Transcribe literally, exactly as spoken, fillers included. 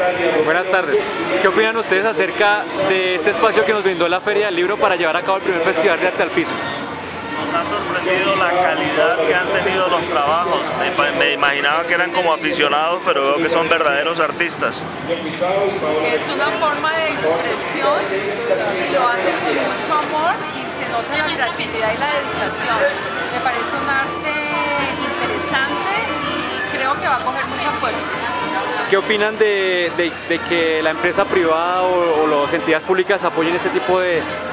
Buenas tardes. ¿Qué opinan ustedes acerca de este espacio que nos brindó la Feria del Libro para llevar a cabo el primer Festival de Arte al Piso? Nos ha sorprendido la calidad que han tenido los trabajos. Me, me imaginaba que eran como aficionados, pero veo que son verdaderos artistas. Es una forma de expresión y lo hacen con mucho amor y se nota la creatividad y la dedicación. Me parece un arte interesante y creo que va a coger mucha fuerza. ¿Qué opinan de, de, de que la empresa privada o, o las entidades públicas apoyen este tipo de,